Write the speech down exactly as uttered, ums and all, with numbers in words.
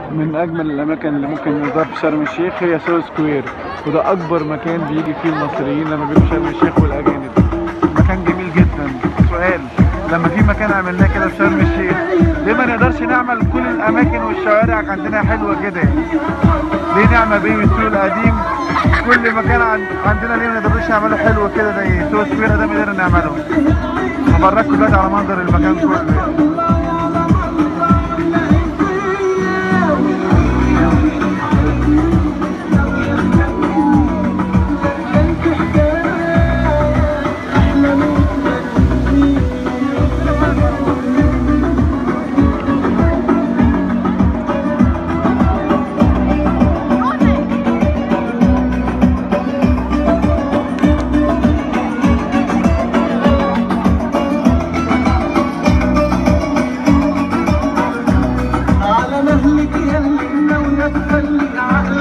من اجمل الاماكن اللي ممكن نزار في شرم الشيخ هي سو سكوير، وده اكبر مكان بيجي فيه المصريين لما بيجوا شرم الشيخ والاجانب. مكان جميل جدا. سؤال، لما في مكان عملناه كده في شرم الشيخ ليه ما نقدرش نعمل كل الاماكن والشوارع عندنا حلوه كده؟ ليه نعمل بيه السوق القديم كل مكان عندنا ليه ما نقدرش نعمله حلو كده زي سو سكوير ده؟ ما قدرنا نعمله. هفرجكم دلوقتي على منظر المكان كله. تخلي عقلك